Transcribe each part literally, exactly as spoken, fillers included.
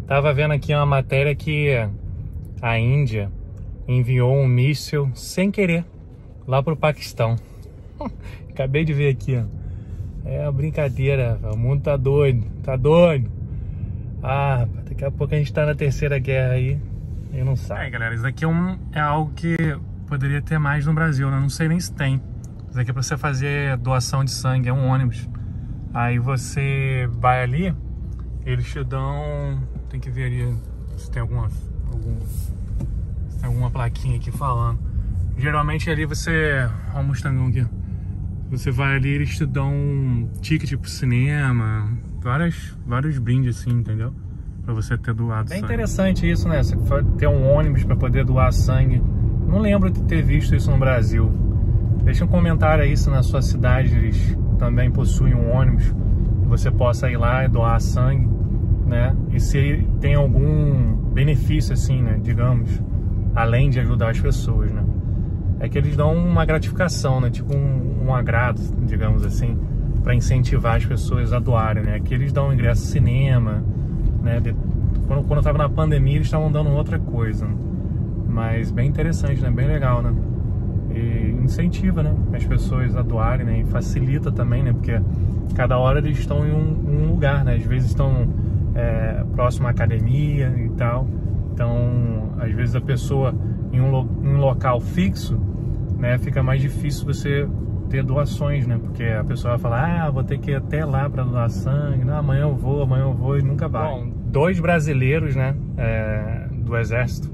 Tava vendo aqui uma matéria que a Índia enviou um míssil sem querer lá pro Paquistão. Acabei de ver aqui, ó. É uma brincadeira, o mundo tá doido, tá doido. Ah, daqui a pouco a gente tá na terceira guerra aí, eu não sei. Aí, galera, isso aqui é, um, é algo que poderia ter mais no Brasil, né? Não sei nem se tem. Isso aqui é pra você fazer doação de sangue, é um ônibus. Aí você vai ali, eles te dão... Tem que ver ali se tem alguma, algum, se tem alguma plaquinha aqui falando. Geralmente ali você... Olha o Mustangão aqui. Você vai ali, eles te dão um ticket pro cinema, várias, vários brindes assim, entendeu? Pra você ter doado sangue. É interessante isso, né? Você ter um ônibus pra poder doar sangue. Não lembro de ter visto isso no Brasil. Deixa um comentário aí se na sua cidade eles também possuem um ônibus que você possa ir lá e doar sangue, né? E se tem algum benefício assim, né? Digamos, além de ajudar as pessoas, né? É que eles dão uma gratificação, né? Tipo um, um agrado, digamos assim, para incentivar as pessoas a doarem, né? Aqui eles dão ingresso ao cinema, né? De, quando, quando eu tava na pandemia eles estavam dando outra coisa, né? Mas bem interessante, né? Bem legal, né? E incentiva, né? As pessoas a doarem, né? E facilita também, né? Porque cada hora eles estão em um, um lugar, né? Às vezes estão é, próximo à academia e tal. Então, às vezes a pessoa em um, lo, em um local fixo, né? Fica mais difícil você ter doações, né? Porque a pessoa vai falar, ah, vou ter que ir até lá para doar sangue. Não, amanhã eu vou, amanhã eu vou e nunca vai. Bom, dois brasileiros, né? É, do Exército.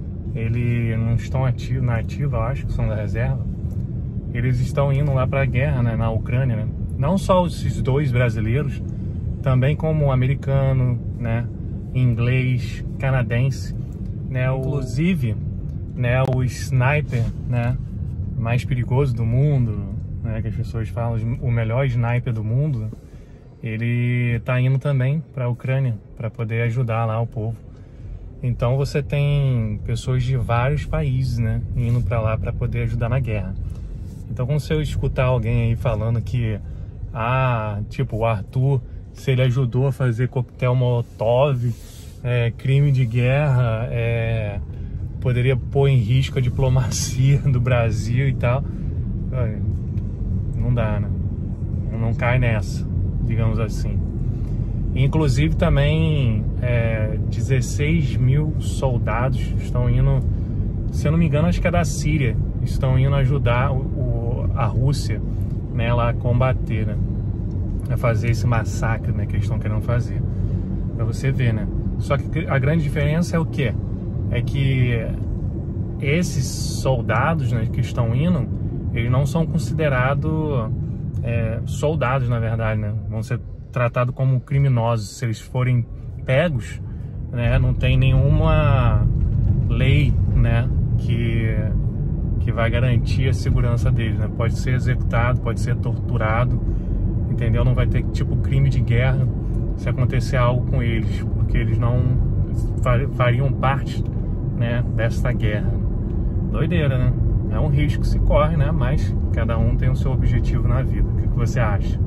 Eles não estão ativos, na ativa, eu acho que são da reserva. Eles estão indo lá para a guerra, né, na Ucrânia, né? Não só esses dois brasileiros, também como americano, né, inglês, canadense, né? Inclusive, né, o sniper, né, mais perigoso do mundo, né, que as pessoas falam, o melhor sniper do mundo, ele tá indo também para a Ucrânia para poder ajudar lá o povo. Então você tem pessoas de vários países, né, indo para lá para poder ajudar na guerra. Então quando você escutar alguém aí falando que, ah, tipo, o Arthur, se ele ajudou a fazer coquetel Molotov, é, crime de guerra, é, poderia pôr em risco a diplomacia do Brasil e tal, não dá, né? Não cai nessa, digamos assim. Inclusive também é, dezesseis mil soldados estão indo, se eu não me engano, acho que é da Síria, estão indo ajudar o, o, a Rússia, né, lá a combater, né, a fazer esse massacre, né, que eles estão querendo fazer, pra você ver, né. Só que a grande diferença é o quê? É que esses soldados, né, que estão indo, eles não são considerados é, soldados, na verdade, né, vão ser tratados como criminosos. Se eles forem pegos, né, não tem nenhuma lei, né, que, que vai garantir a segurança deles, né? Pode ser executado, pode ser torturado, entendeu? Não vai ter tipo crime de guerra se acontecer algo com eles, porque eles não fariam parte, né, dessa guerra. Doideira, né? É um risco que se corre, né? Mas cada um tem o seu objetivo na vida. O que, que você acha?